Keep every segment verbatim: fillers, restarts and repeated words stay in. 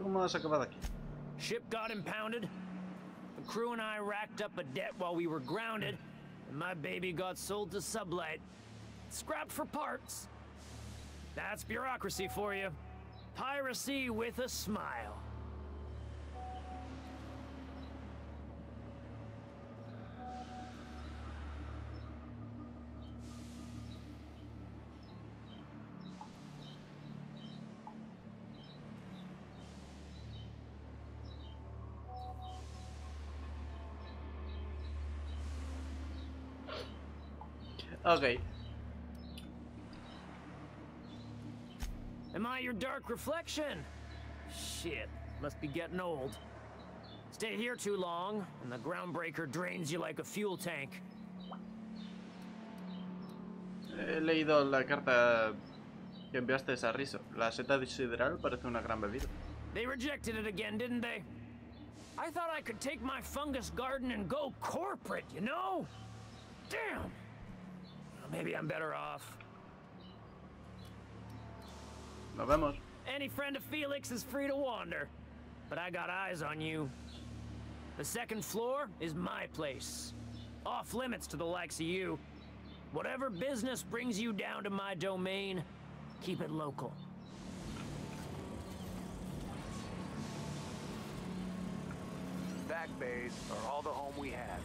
¿Cómo has acabado aquí? Ship got impounded. The crew and I racked up a debt while we were grounded, and my baby got sold to Sublight. Scrapped for parts. That's bureaucracy for you. Piracy with a smile. Ok. Am I your dark reflection? Shit, must be getting old. Stay here too long, and the groundbreaker drains you like a fuel tank. He leído la carta que enviaste a Riso. La seta sideral parece una gran bebida. They rejected it again, didn't they? I thought I could take my fungus garden and go corporate, you know? Damn! Maybe I'm better off. Nos vemos. Any friend of Felix is free to wander, but I got eyes on you. The second floor is my place. Off limits to the likes of you. Whatever business brings you down to my domain, keep it local. Back bays are all the home we have.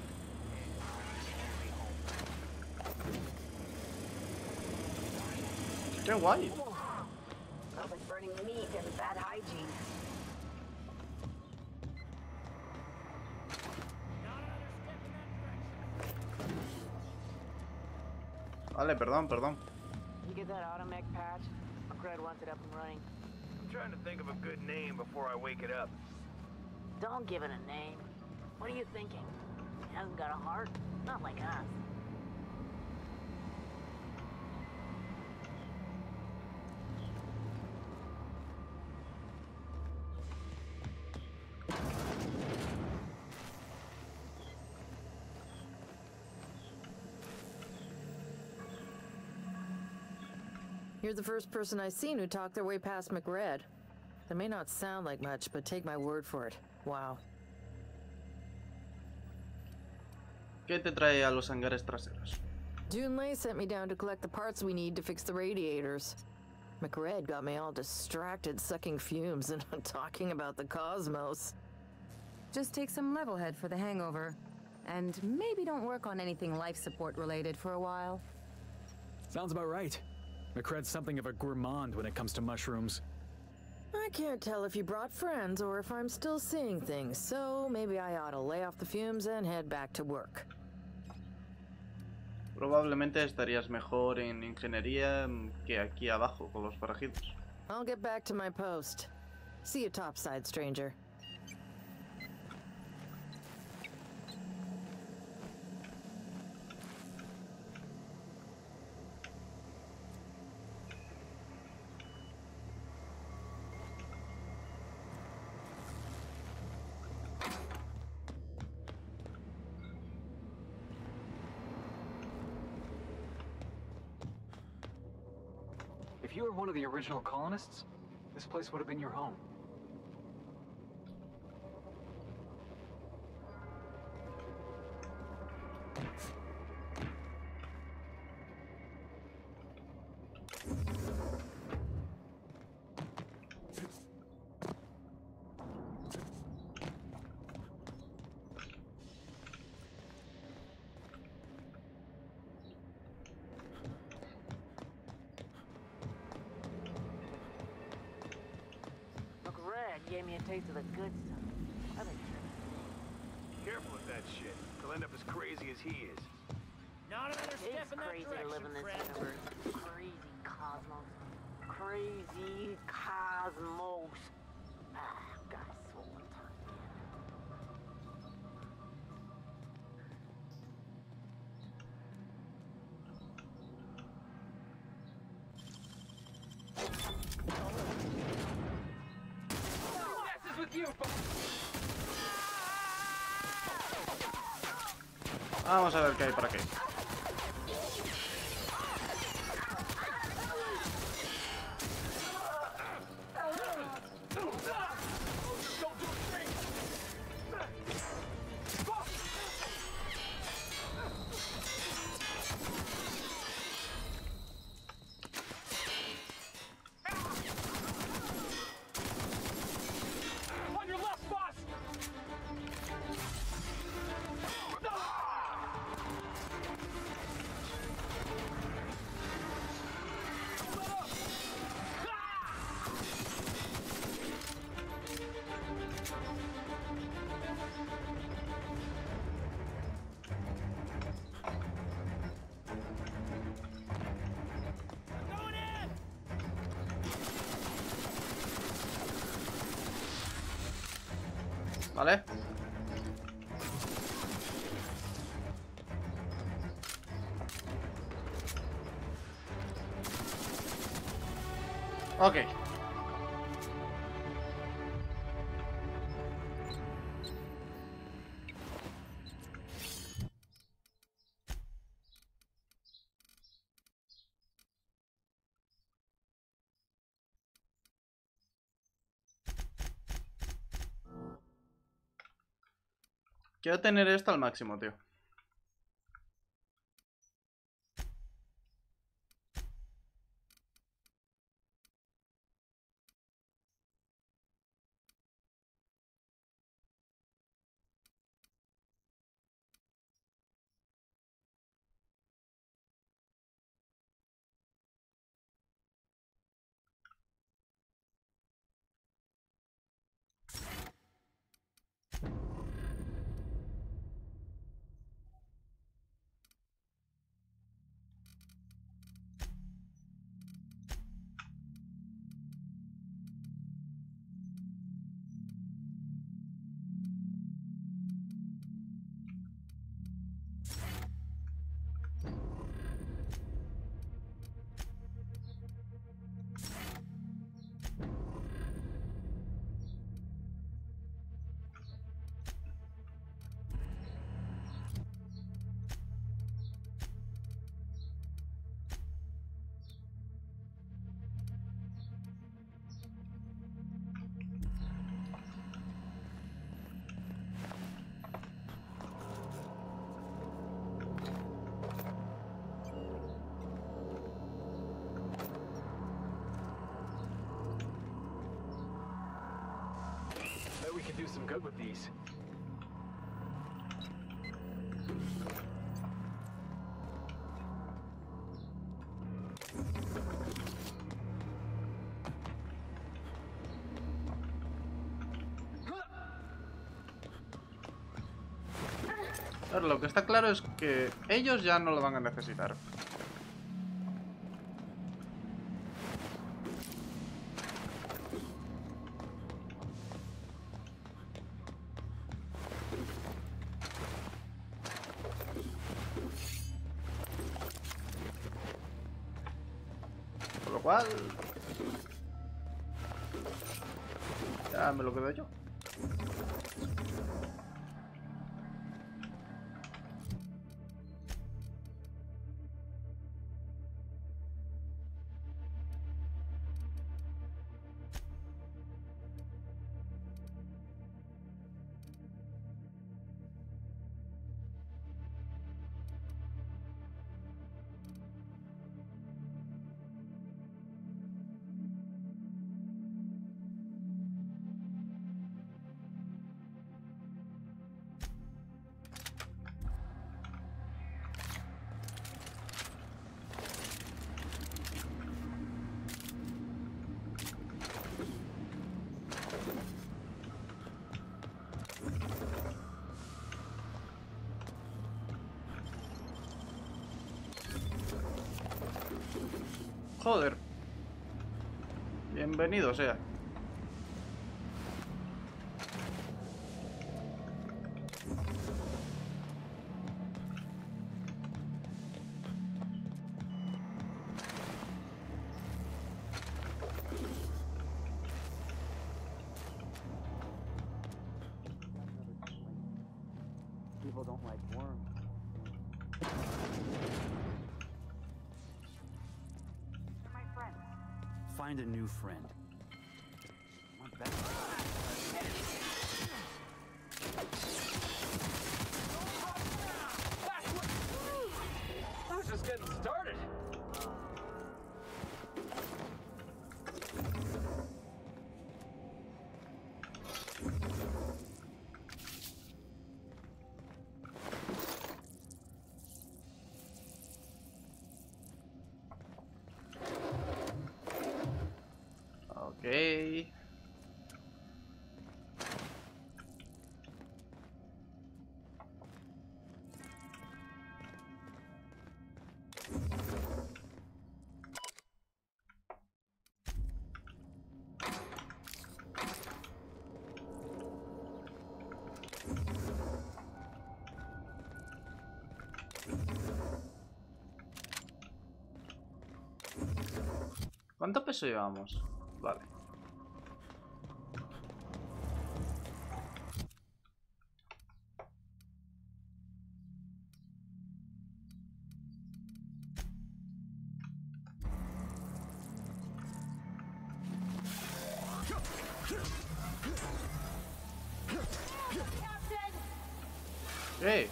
¡Qué guay! Smells like burning meat and bad hygiene. Vale, perdón, perdón. You get that automech patch? Cred wants it up and running. I'm trying to think of a good name before I wake it up. Don't give it a name. What are you thinking? It hasn't got a heart? Not like us. You're the first person I've seen who talked their way past McRed. That may not sound like much, but take my word for it. Wow. ¿Qué te trae a los hangares traseros? Junlei sent me down to collect the parts we need to fix the radiators. McRed got me all distracted sucking fumes and talking about the cosmos. Just take some Levelhead for the hangover. And maybe don't work on anything life support related for a while. Sounds about right. McRed's something of a gourmand when it comes to mushrooms. I can't tell if you brought friends or if I'm still seeing things, so maybe I ought to lay off the fumes and head back to work. Probablemente estarías mejor en ingeniería que aquí abajo con los forajidos. I'll get back to my post. See you topside, stranger. If you were one of the original colonists, this place would have been your home. Gave me a taste of the good stuff. I think Careful with that shit. He'll end up as crazy as he is. Not another it's step in that crazy direction, to live in this friend. universe. Crazy cosmos. Crazy cosmos. Ah, got a swollen tongue. Vamos a ver qué hay por aquí. ¿Vale? Ok. Quiero tener esto al máximo, tío. Bet we could do some good with these. Pero lo que está claro es que ellos ya no lo van a necesitar. Por lo cual... ya me lo quedo yo. Joder. Bienvenido sea. People don't like worms. Find a new friend. Want that? I was just getting started. Ok. ¿Cuánto peso llevamos? Vale. ¡Eh!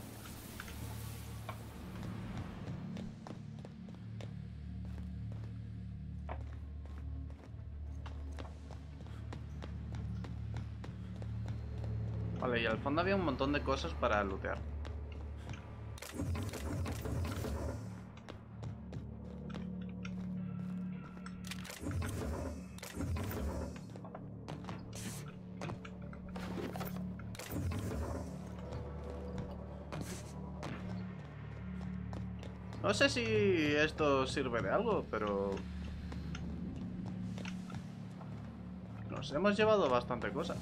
Vale, y al fondo había un montón de cosas para lootear. No sé si esto sirve de algo, pero... nos hemos llevado bastante cosa.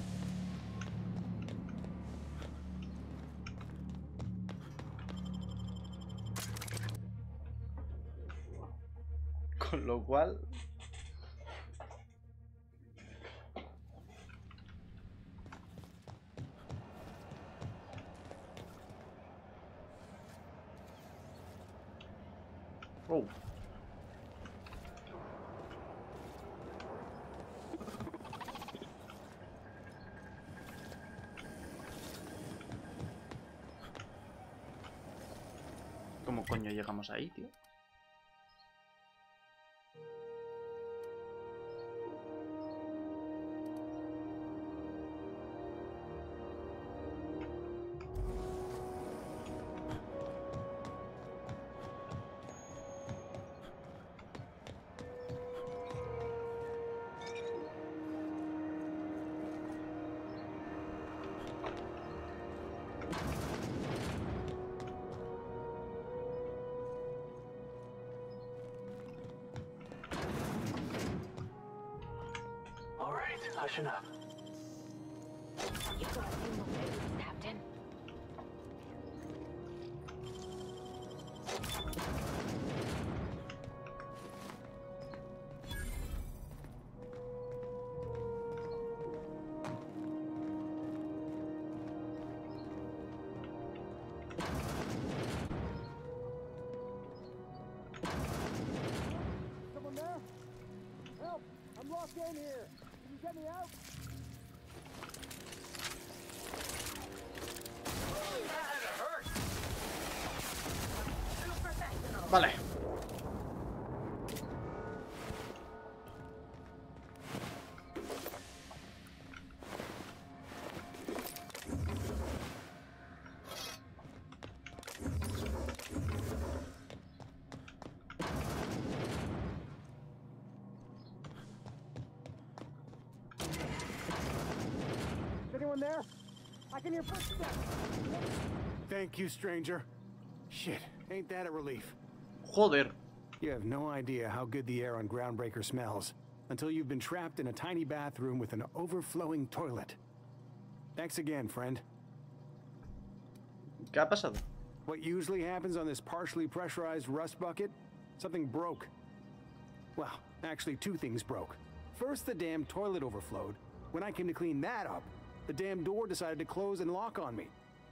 Con lo cual... Oh. ¿Cómo coño llegamos ahí, tío? Hushing up. You got a few more minutes, Captain. Someone there? Help! I'm locked in here. Can you get me out? Vale. Is anyone there? I can hear footsteps. Thank you, stranger. Shit, ain't that a relief? Joder. You have no idea how good the air on Groundbreaker smells until you've been trapped in a tiny bathroom with an overflowing toilet. Thanks again, friend. ¿Qué ha pasado? What usually happens on this partially pressurized rust bucket? Something broke. Well, actually two things broke. First, the damn toilet overflowed. When I came to clean that up, the damn door decided to close and lock on me.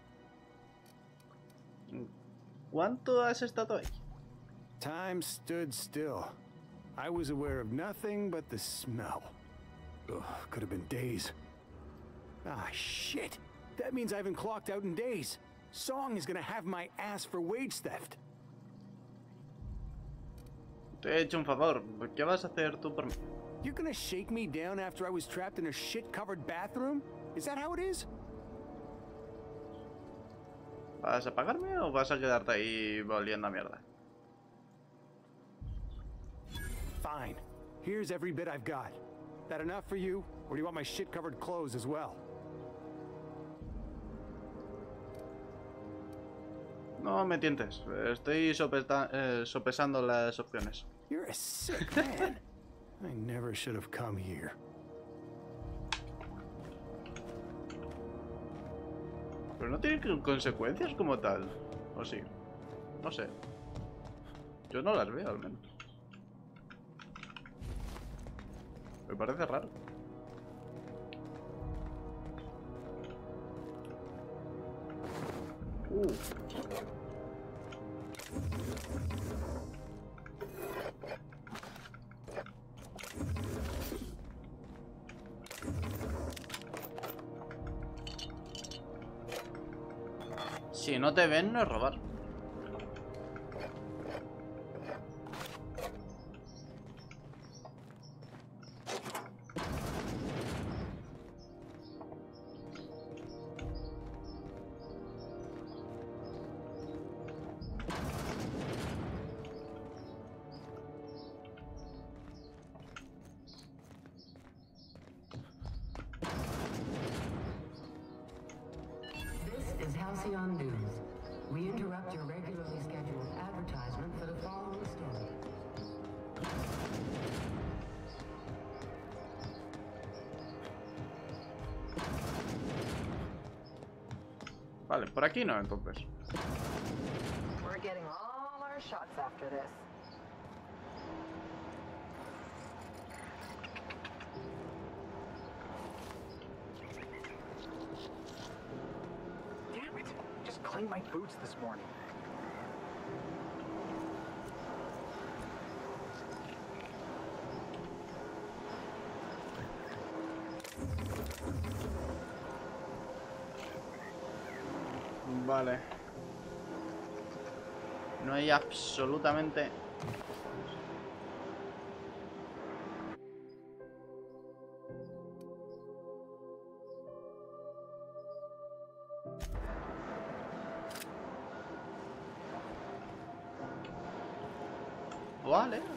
¿Cuánto has estado ahí? Time stood still. I was aware of nothing but the smell. Ugh, could have been days. Ah, shit. That means I haven't clocked out in days. Song is gonna have my ass for wage theft. Te he hecho un favor. ¿Qué vas a hacer tú por mí? You're gonna shake me down after I was trapped in a shit-covered bathroom? Is that how it is? ¿Vas a pagarme o vas a quedarte ahí volviendo a mierda? Fine. Here's every bit I've got. That enough for you? Or do you want my shit-covered clothes as well? No me tientes. Estoy sopeta eh, sopesando las opciones. You're a sick man. I never should have come here. Pero no tiene consecuencias como tal. ¿O sí? No sé. Yo no las veo al menos. Me parece raro. Uh. Si no te ven, no es robar. This is Halcyon News. We interrupt your regularly scheduled advertisement for the following story. Vale, por aquí no, entonces. We're getting all our shots after this. Damn it! Just cleaned my boots this morning. Vale. No hay absolutamente... Vale.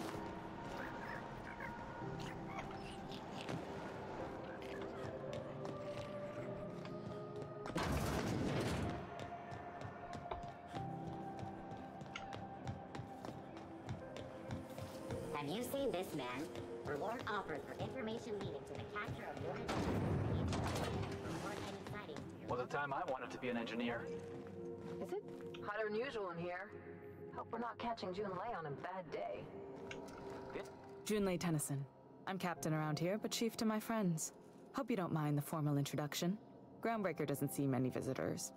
Have you seen this man? Reward offered for information leading to the capture of your report any sightings. Was a time I wanted to be an engineer. Is it hotter than usual in here? Hope we're not catching Junlei on a bad day. Junlei Tennyson. I'm captain around here, but chief to my friends. Hope you don't mind the formal introduction. Groundbreaker doesn't see many visitors.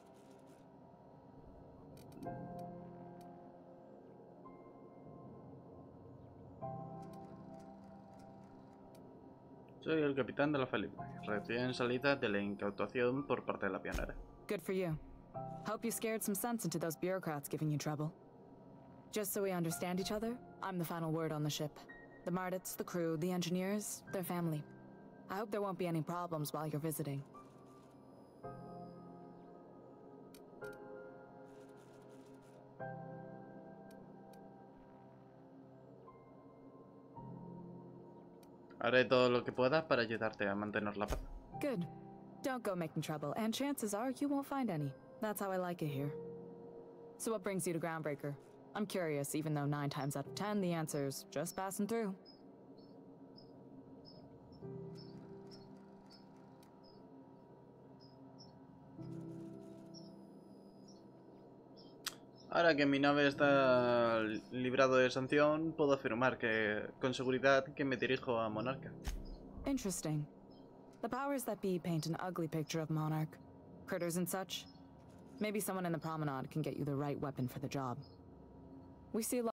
Soy el capitán de la Felipe. Recién salida de la incautación por parte de la pionera. Good for you. Hope you scared some sense into those bureaucrats giving you trouble. Just so we understand each other, I'm the final word on the ship. The Mardits, the crew, the engineers, their family. I hope there won't be any problems while you're visiting. Haré todo lo que pueda para ayudarte a mantener la paz. Good. Don't go making trouble, and chances are you won't find any. That's how I like it here. So what brings you to Groundbreaker? I'm curious, even though nine times out of ten the answer's just passing through. Ahora que mi nave está librado de sanción, puedo afirmar que con seguridad que me dirijo a Monarca. Interesting. The powers that be paint an ugly picture of Monarch. Critters and such. Maybe someone in the promenade can get you the right weapon for the job. We see a lot